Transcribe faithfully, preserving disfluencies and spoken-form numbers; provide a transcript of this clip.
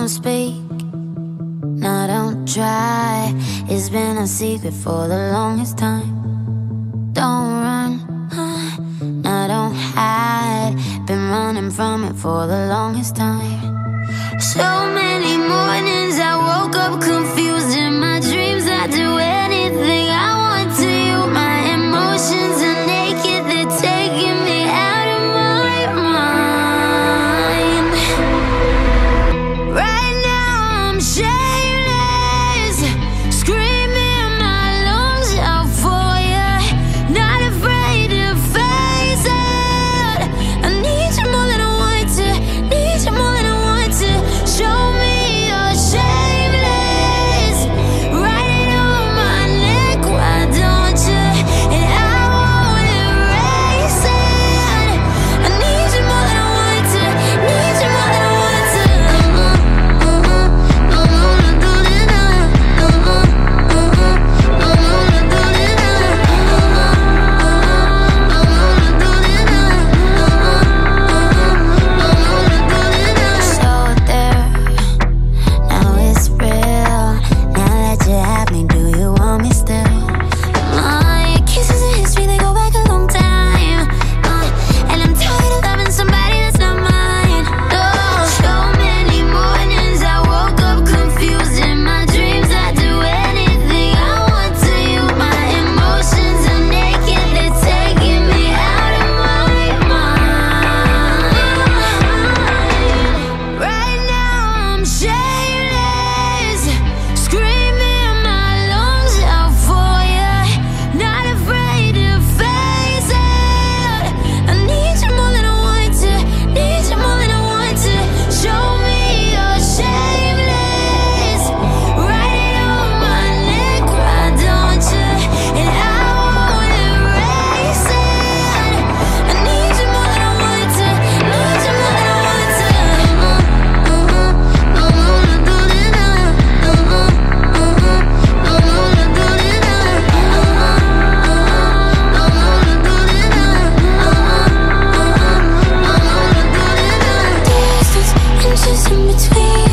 don't speak, no, don't try. It's been a secret for the longest time. Don't run, no, don't hide. Been running from it for the longest time. So many mornings I woke up confused. In my dreams I do anything I want to you. My emotions are naked, they're taking me out of my mind. Right now I'm shameless, screaming my lungs out for you. Not afraid to face it. I need you more than I want to, need you more than I want to. Show me you're shameless. Write it on my neck, why don't you? And I won't erase it. I need you more than I want to, need you more than I want to. So there, now it's real. Now that you have me, do you want me still? My kisses and history, they go back a long time. Uh, and I'm tired of loving somebody that's not mine. Oh, so many mornings I woke up confused. In my dreams I do anything I want to you. My emotions are naked, they're taking me out of my mind. Right now I'm shameless, screaming my lungs out for you. Not afraid to face it. I need you more than I want to, need you more than I want to. Show me you're shameless. Write it on my neck, why don't you? And I won't erase it. I need you more than I want to, need you more than I want to. Distance, inches in between